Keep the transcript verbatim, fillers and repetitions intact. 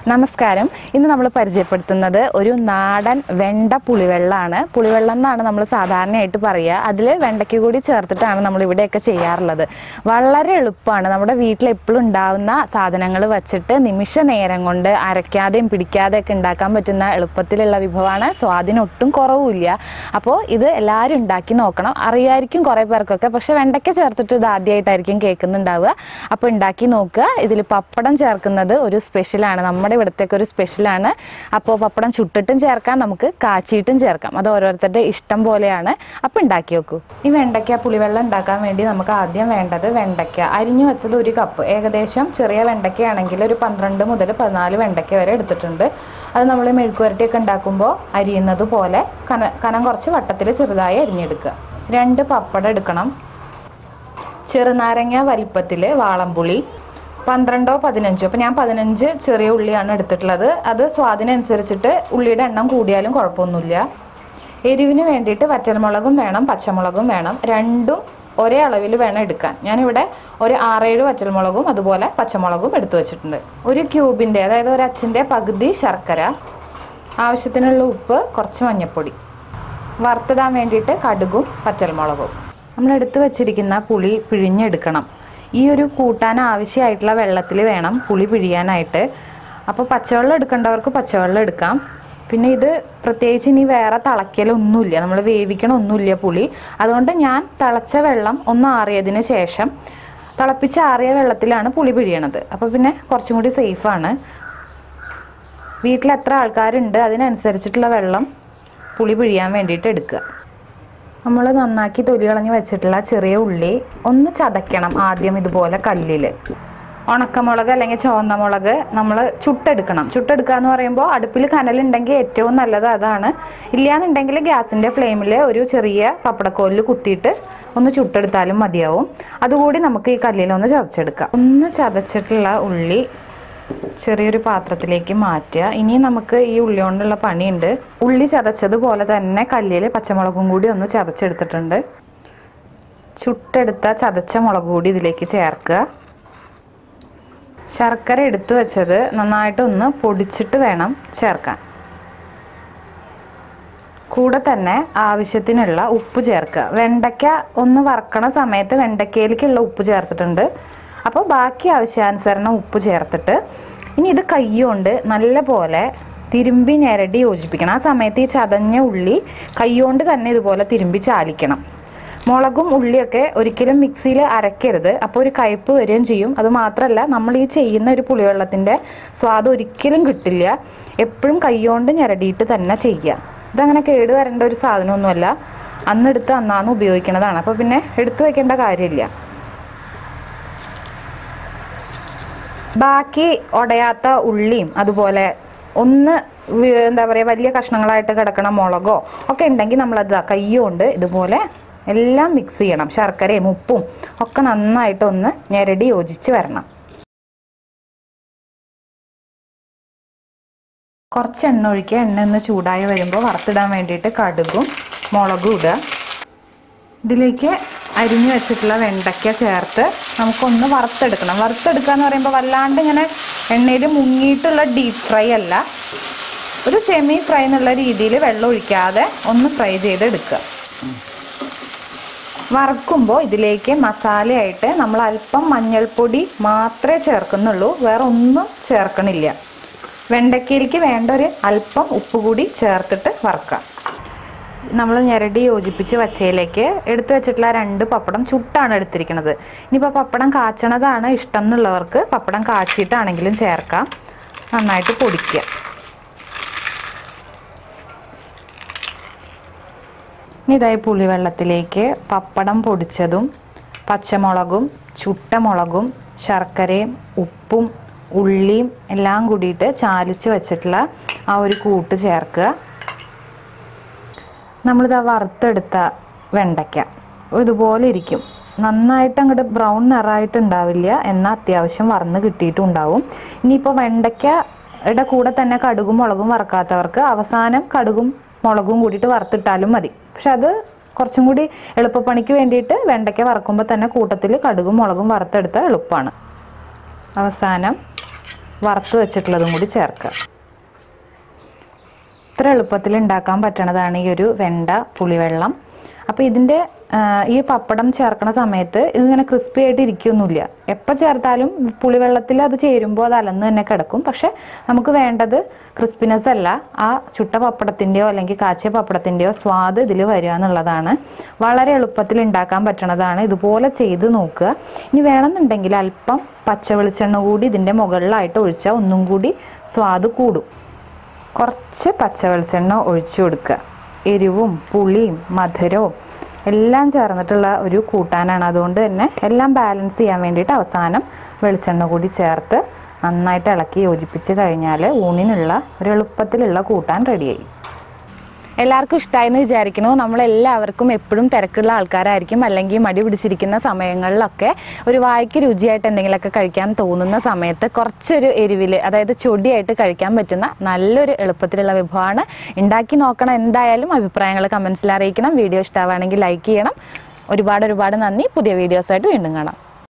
നമസ്കാരം. ഇന്ന് നമ്മൾ പരിചയപ്പെടുത്തുന്നത് ഒരു നാടൻ വെണ്ട പുളിവെള്ളമാണ്. പുളിവെള്ളം എന്നാണ് നമ്മൾ സാധാരണയായിട്ട് പറയുക. അതിൽ വെണ്ടയ്ക്ക് കൂടി ചേർത്തിട്ടാണ് നമ്മൾ ഇവിടെയൊക്കെ ചെയ്യാറുള്ളത്. വളരെ എളുപ്പമാണ്. നമ്മുടെ വീട്ടിൽ എപ്പോഴും ഉണ്ടാകുന്ന സാധനങ്ങൾ വച്ചിട്ട് നിമിഷ നേരം കൊണ്ട് അരയ്ക്കാതെയും പിടിക്കാതെയൊക്കെ ഉണ്ടാക്കാൻ പറ്റുന്ന എളുപ്പത്തിലുള്ള വിഭവമാണ്. സ്വാദിന് ഒട്ടും കുറവുമില്ല. അപ്പോൾ ഇത് എല്ലാവരും ഉണ്ടാക്കി നോക്കണം. അറിയായിരിക്കും കുറേ പേർക്കൊക്കെ, പക്ഷെ വെണ്ടയ്ക്ക ചേർത്തിട്ട് ഇത് ആദ്യമായിട്ടായിരിക്കും കേൾക്കുന്നുണ്ടാവുക. അപ്പോൾ ഉണ്ടാക്കി നോക്കുക. ഇതിൽ പപ്പടം ചേർക്കുന്നത് ഒരു സ്പെഷ്യലാണ്, നമ്മുടെ ഇവിടത്തേക്ക് ഒരു സ്പെഷ്യലാണ്. അപ്പോൾ പപ്പടം ചുട്ടിട്ടും ചേർക്കാം, നമുക്ക് കാച്ചിയിട്ടും ചേർക്കാം. അത് ഓരോരുത്തരുടെ ഇഷ്ടം പോലെയാണ്. അപ്പോൾ ഉണ്ടാക്കി നോക്കൂ. ഈ വെണ്ടയ്ക്ക പുളിവെള്ളം ഉണ്ടാക്കാൻ വേണ്ടി നമുക്ക് ആദ്യം വേണ്ടത് വെണ്ടയ്ക്ക അരിഞ്ഞു വെച്ചത് ഒരു കപ്പ്. ഏകദേശം ചെറിയ വെണ്ടയ്ക്കയാണെങ്കിൽ ഒരു പന്ത്രണ്ട് മുതൽ പതിനാല് വെണ്ടയ്ക്ക വരെ എടുത്തിട്ടുണ്ട്. അത് നമ്മൾ മെഴുക്കുവരട്ടിയൊക്കെ ഉണ്ടാക്കുമ്പോൾ അരിയുന്നത് പോലെ കന കനം കുറച്ച് വട്ടത്തിൽ ചെറുതായി അരിഞ്ഞെടുക്കുക. രണ്ട് പപ്പടം എടുക്കണം. ചെറുനാരങ്ങ വലിപ്പത്തിൽ വാളംപുളി പന്ത്രണ്ടോ പതിനഞ്ചോ. അപ്പോൾ ഞാൻ പതിനഞ്ച് ചെറിയ ഉള്ളിയാണ് എടുത്തിട്ടുള്ളത്. അത് സ്വാദിനനുസരിച്ചിട്ട് ഉള്ളിയുടെ എണ്ണം കൂടിയാലും കുഴപ്പമൊന്നുമില്ല. എരിവിന് വേണ്ടിയിട്ട് വറ്റൽമുളകും വേണം, പച്ചമുളകും വേണം. രണ്ടും ഒരേ അളവിൽ വേണം എടുക്കാൻ. ഞാനിവിടെ ഒരു ആറേഴ് വറ്റൽമുളകും അതുപോലെ പച്ചമുളകും എടുത്തു വെച്ചിട്ടുണ്ട്. ഒരു ക്യൂബിൻ്റെ, അതായത് ഒരു അച്ചിൻ്റെ പകുതി ശർക്കര, ആവശ്യത്തിനുള്ള ഉപ്പ്, കുറച്ച് മഞ്ഞൾപ്പൊടി, വറുത്തിടാൻ വേണ്ടിയിട്ട് കടുകും വറ്റൽമുളകും. നമ്മൾ എടുത്തു വെച്ചിരിക്കുന്ന പുളി പിഴിഞ്ഞെടുക്കണം. ഈ ഒരു കൂട്ടാൻ ആവശ്യമായിട്ടുള്ള വെള്ളത്തിൽ വേണം പുളി പിഴിയാനായിട്ട്. അപ്പോൾ പച്ചവെള്ളം എടുക്കേണ്ടവർക്ക് പച്ചവെള്ളം എടുക്കാം. പിന്നെ ഇത് പ്രത്യേകിച്ച് ഇനി വേറെ തിളയ്ക്കലൊന്നുമില്ല, നമ്മൾ വേവിക്കണമൊന്നുമില്ല പുളി. അതുകൊണ്ട് ഞാൻ തിളച്ച വെള്ളം ഒന്ന് ആറിയതിന് ശേഷം തിളപ്പിച്ച് ആറിയ വെള്ളത്തിലാണ് പുളി പിഴിയണത്. അപ്പോൾ പിന്നെ കുറച്ചും കൂടി സേഫാണ്. വീട്ടിൽ എത്ര ആൾക്കാരുണ്ട് അതിനനുസരിച്ചിട്ടുള്ള വെള്ളം പുളി പിഴിയാൻ വേണ്ടിയിട്ട് എടുക്കുക. നമ്മൾ നന്നാക്കി തൊലി കളഞ്ഞ് വെച്ചിട്ടുള്ള ചെറിയ ഉള്ളി ഒന്ന് ചതയ്ക്കണം ആദ്യം ഇതുപോലെ കല്ലിൽ. ഉണക്കമുളക് അല്ലെങ്കിൽ ചുവന്ന മുളക് നമ്മൾ ചുട്ടെടുക്കണം. ചുട്ടെടുക്കുക എന്ന് പറയുമ്പോൾ അടുപ്പിൽ കനലുണ്ടെങ്കിൽ ഏറ്റവും നല്ലത് അതാണ്. ഇല്ലയെന്നുണ്ടെങ്കിൽ ഗ്യാസിൻ്റെ ഫ്ലെയിമിൽ ഒരു ചെറിയ പപ്പടക്കോലിൽ കുത്തിയിട്ട് ഒന്ന് ചുട്ടെടുത്താലും മതിയാവും. അതുകൂടി നമുക്ക് ഈ കല്ലിലൊന്ന് ചതച്ചെടുക്കാം. ഒന്ന് ചതച്ചിട്ടുള്ള ഉള്ളി ചെറിയൊരു പാത്രത്തിലേക്ക് മാറ്റുക. ഇനി നമുക്ക് ഈ ഉള്ളി കൊണ്ടുള്ള പണിയുണ്ട്. ഉള്ളി ചതച്ചതുപോലെ തന്നെ കല്ലിൽ പച്ചമുളകും കൂടി ഒന്ന് ചതച്ചെടുത്തിട്ടുണ്ട്. ചുട്ടെടുത്ത ചതച്ച മുളക് കൂടി ഇതിലേക്ക് ചേർക്കുക. ശർക്കര എടുത്തു വെച്ചത് നന്നായിട്ടൊന്ന് പൊടിച്ചിട്ട് വേണം ചേർക്കാൻ. കൂടെ തന്നെ ആവശ്യത്തിനുള്ള ഉപ്പ് ചേർക്കുക. വെണ്ടയ്ക്ക ഒന്ന് വറക്കണ സമയത്ത് വെണ്ടയ്ക്കയിലേക്കുള്ള ഉപ്പ് ചേർത്തിട്ടുണ്ട്. അപ്പോൾ ബാക്കി ആവശ്യാനുസരണം ഉപ്പ് ചേർത്തിട്ട് ഇനി ഇത് കൈകൊണ്ട് നല്ല പോലെ തിരുമ്പി ഞെരടി യോജിപ്പിക്കണം. ആ സമയത്ത് ഈ ചതഞ്ഞ ഉള്ളി കൈകൊണ്ട് തന്നെ ഇതുപോലെ തിരുമ്പി ചാലിക്കണം. മുളകും ഉള്ളിയൊക്കെ ഒരിക്കലും മിക്സിയിൽ അരക്കരുത്, അപ്പോൾ ഒരു കയ്പ്പ് വരികയും ചെയ്യും. അത് മാത്രമല്ല, നമ്മൾ ഈ ചെയ്യുന്ന ഒരു പുളിവെള്ളത്തിൻ്റെ സ്വാദ് ഒരിക്കലും കിട്ടില്ല. എപ്പോഴും കൈകൊണ്ട് ഞെരടിയിട്ട് തന്നെ ചെയ്യുക. ഇതങ്ങനെ കേട് വരേണ്ട ഒരു സാധനമൊന്നുമല്ല, അന്നെടുത്ത് അന്നാന്ന് ഉപയോഗിക്കുന്നതാണ്. അപ്പോൾ പിന്നെ എടുത്തു വയ്ക്കേണ്ട കാര്യമില്ല. ബാക്കി ഉടയാത്ത ഉള്ളിയും അതുപോലെ ഒന്ന് എന്താ പറയുക വലിയ കഷ്ണങ്ങളായിട്ട് കിടക്കണ മുളകോ ഒക്കെ ഉണ്ടെങ്കിൽ നമ്മളത് കൈ കൊണ്ട് ഇതുപോലെ എല്ലാം മിക്സ് ചെയ്യണം. ശർക്കരയും ഉപ്പും ഒക്കെ നന്നായിട്ടൊന്ന് ഞെരടി യോജിച്ച് വരണം. കുറച്ച് എണ്ണ ഒഴിക്കുക. എണ്ണ ഒന്ന് ചൂടായി വരുമ്പോൾ വറുത്തിടാൻ വേണ്ടിയിട്ട് കടുകും മുളകും ഇടുക. ഇതിലേക്ക് അരിഞ്ഞു വെച്ചിട്ടുള്ള വെണ്ടയ്ക്ക ചേർത്ത് നമുക്കൊന്ന് വറുത്തെടുക്കണം. വറുത്തെടുക്കുക എന്ന് പറയുമ്പോൾ വല്ലാണ്ട് ഇങ്ങനെ എണ്ണയിൽ മുങ്ങിയിട്ടുള്ള ഡീപ്പ് ഫ്രൈ അല്ല, ഒരു സെമി ഫ്രൈ എന്നുള്ള രീതിയിൽ വെള്ളം ഒഴിക്കാതെ ഒന്ന് ഫ്രൈ ചെയ്തെടുക്കുക. വറുക്കുമ്പോൾ ഇതിലേക്ക് മസാലയായിട്ട് നമ്മൾ അല്പം മഞ്ഞൾപ്പൊടി മാത്രമേ ചേർക്കുന്നുള്ളൂ, വേറെ ഒന്നും ചേർക്കണില്ല. വെണ്ടയ്ക്കയിലേക്ക് വേണ്ട ഒരു അല്പം ഉപ്പ് കൂടി ചേർത്തിട്ട് വറുക്കാം. നമ്മൾ ഞെരടി യോജിപ്പിച്ച് വച്ചതിലേക്ക് എടുത്തു വെച്ചിട്ടുള്ള രണ്ട് പപ്പടം ചുട്ടാണ് എടുത്തിരിക്കുന്നത്. ഇനിയിപ്പോൾ പപ്പടം കാച്ചണതാണ് ഇഷ്ടം എന്നുള്ളവർക്ക് പപ്പടം കാച്ചിട്ടാണെങ്കിലും ചേർക്കാം. നന്നായിട്ട് പൊടിക്കുക. ഇനി ഇതായി പുളിവെള്ളത്തിലേക്ക് പപ്പടം പൊടിച്ചതും പച്ചമുളകും ചുട്ട മുളകും ശർക്കരയും ഉപ്പും ഉള്ളിയും എല്ലാം കൂടിയിട്ട് ചാലിച്ച് വെച്ചിട്ടുള്ള ആ ഒരു കൂട്ട് ചേർക്കുക. നമ്മളിത് വറുത്തെടുത്ത വെണ്ടയ്ക്ക ഇതുപോലെ ഇരിക്കും. നന്നായിട്ട് അങ്ങോട്ട് ബ്രൗൺ നിറമായിട്ടുണ്ടാവില്ല, എന്നാൽ അത്യാവശ്യം വറന്ന് കിട്ടിയിട്ടുണ്ടാവും. ഇനിയിപ്പോൾ വെണ്ടയ്ക്കയുടെ കൂടെ തന്നെ കടുകും മുളകും വറക്കാത്തവർക്ക് അവസാനം കടുകും മുളകും കൂടിയിട്ട് വറുത്തിട്ടാലും മതി. പക്ഷെ അത് കുറച്ചും കൂടി എളുപ്പപ്പണിക്ക് വേണ്ടിയിട്ട് വെണ്ടയ്ക്ക വറക്കുമ്പോൾ തന്നെ കൂട്ടത്തിൽ കടുകും മുളകും വറുത്തെടുത്താൽ എളുപ്പമാണ്. അവസാനം വറുത്ത് വെച്ചിട്ടുള്ളതും കൂടി ചേർക്കുക. ഇത്ര എളുപ്പത്തിൽ ഉണ്ടാക്കാൻ പറ്റണതാണ് ഈ ഒരു വെണ്ട പുളിവെള്ളം. അപ്പോൾ ഇതിൻ്റെ ഈ പപ്പടം ചേർക്കണ സമയത്ത് ഇതിങ്ങനെ ക്രിസ്പി ആയിട്ട് ഇരിക്കുകയൊന്നുമില്ല. എപ്പോൾ ചേർത്താലും പുളിവെള്ളത്തിൽ അത് ചേരുമ്പോൾ അത് അലന്ന് തന്നെ കിടക്കും. പക്ഷെ നമുക്ക് വേണ്ടത് ക്രിസ്പിനെസ് അല്ല, ആ ചുട്ട പപ്പടത്തിൻ്റെയോ അല്ലെങ്കിൽ കാച്ചിയ പപ്പടത്തിൻ്റെയോ സ്വാദ് ഇതിൽ വരിക എന്നുള്ളതാണ്. വളരെ എളുപ്പത്തിൽ ഉണ്ടാക്കാൻ പറ്റണതാണ്. ഇതുപോലെ ചെയ്ത് നോക്കുക. ഇനി വേണമെന്നുണ്ടെങ്കിൽ അല്പം പച്ച വെളിച്ചെണ്ണ കൂടി ഇതിൻ്റെ മുകളിലായിട്ട് ഒഴിച്ചാൽ ഒന്നും കൂടി സ്വാദ് കൂടും. കുറച്ച് പച്ച വെളിച്ചെണ്ണ ഒഴിച്ചു കൊടുക്കുക. എരിവും പുളിയും മധുരവും എല്ലാം ചേർന്നിട്ടുള്ള ഒരു കൂട്ടാനാണ്. അതുകൊണ്ട് തന്നെ എല്ലാം ബാലൻസ് ചെയ്യാൻ വേണ്ടിയിട്ട് അവസാനം വെളിച്ചെണ്ണ കൂടി ചേർത്ത് നന്നായിട്ട് ഇളക്കി യോജിപ്പിച്ച് കഴിഞ്ഞാൽ ഊണിനുള്ള ഒരു എളുപ്പത്തിലുള്ള കൂട്ടാൻ റെഡിയായി. എല്ലാവർക്കും ഇഷ്ടമായെന്ന് വിചാരിക്കുന്നു. നമ്മളെല്ലാവർക്കും എപ്പോഴും തിരക്കുള്ള ആൾക്കാരായിരിക്കും, അല്ലെങ്കിൽ മടി പിടിച്ചിരിക്കുന്ന സമയങ്ങളിലൊക്കെ ഒരു വായ്ക്ക് രുചിയായിട്ട് എന്തെങ്കിലുമൊക്കെ കഴിക്കാൻ തോന്നുന്ന സമയത്ത് കുറച്ചൊരു എരിവിൽ, അതായത് ചൊടിയായിട്ട് കഴിക്കാൻ പറ്റുന്ന നല്ലൊരു എളുപ്പത്തിലുള്ള വിഭവമാണ്. ഉണ്ടാക്കി നോക്കണം. എന്തായാലും അഭിപ്രായങ്ങൾ കമൻസിൽ അറിയിക്കണം. വീഡിയോ ഇഷ്ടമാവുകയാണെങ്കിൽ ലൈക്ക് ചെയ്യണം. ഒരുപാട് ഒരുപാട് നന്ദി. പുതിയ വീഡിയോസായിട്ട് വീണ്ടും കാണാം.